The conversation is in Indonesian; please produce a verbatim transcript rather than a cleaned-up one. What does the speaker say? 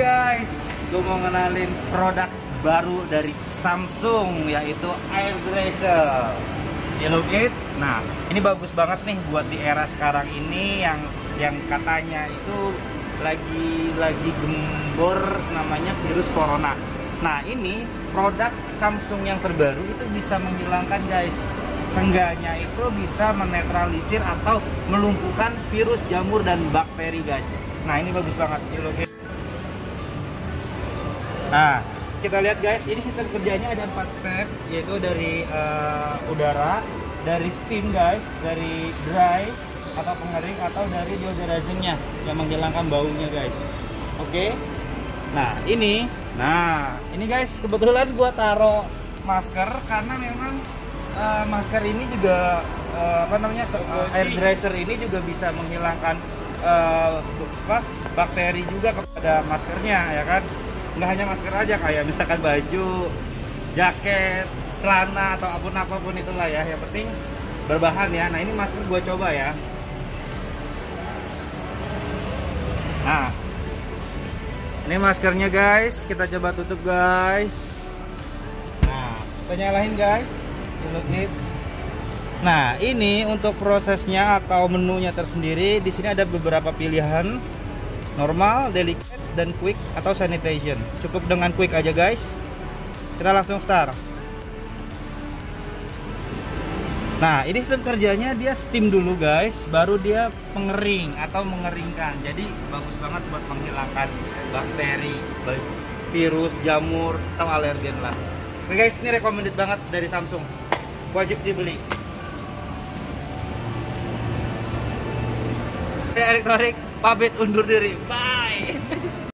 guys, gue mau ngenalin produk baru dari Samsung, yaitu Air Dresser Elongate. Nah, ini bagus banget nih buat di era sekarang ini yang yang katanya itu lagi lagi gembor namanya virus corona. Nah, ini produk Samsung yang terbaru itu bisa menghilangkan guys. Seenggaknya itu bisa menetralisir atau melumpuhkan virus, jamur, dan bakteri guys. Nah, ini bagus banget. Nah, kita lihat guys, ini sistem kerjanya ada empat step, yaitu dari uh, udara, dari steam guys, dari dry atau pengering, atau dari deodorizingnya yang menghilangkan baunya guys. Oke. Nah, ini, nah ini guys, kebetulan gua taruh masker karena memang uh, masker ini juga uh, apa namanya uh, air dresser ini juga bisa menghilangkan uh, apa, bakteri juga kepada maskernya, ya kan? Nggak hanya masker aja, kayak misalkan baju, jaket, celana, atau apapun apapun itulah ya, yang penting berbahan ya. Nah, ini masker gua coba ya. Nah, ini maskernya guys, kita coba tutup guys. Nah, kita nyalain guys. Nah, ini untuk prosesnya atau menunya tersendiri. Di sini ada beberapa pilihan: normal, delicate, dan quick atau sanitation. Cukup dengan quick aja guys. Kita langsung start. Nah, ini sistem kerjanya dia steam dulu guys, baru dia pengering atau mengeringkan. Jadi bagus banget buat menghilangkan bakteri, virus, jamur, atau alergen lah. Oke guys, ini recommended banget dari Samsung. Wajib dibeli. Saya Erick Thohir, pamit undur diri. Bye.